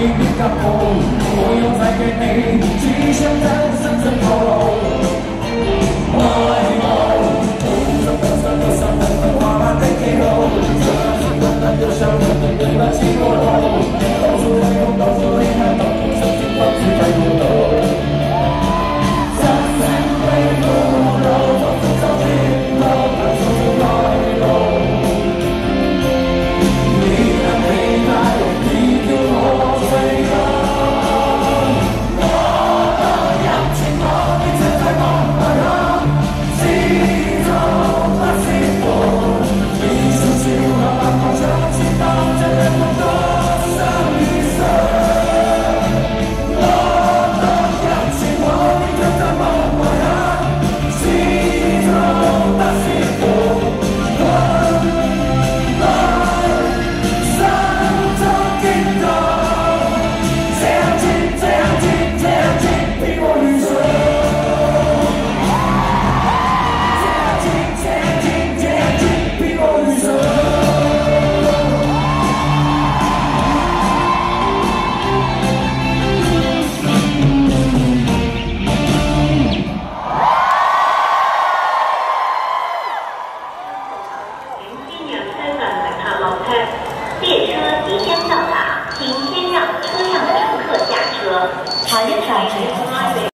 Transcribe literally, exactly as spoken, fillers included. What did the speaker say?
别急步，我要再嘅你，只想真心真透露。愛慕，不想分散，多少人都畫滿的記號，這是我們的傷，對不起過後。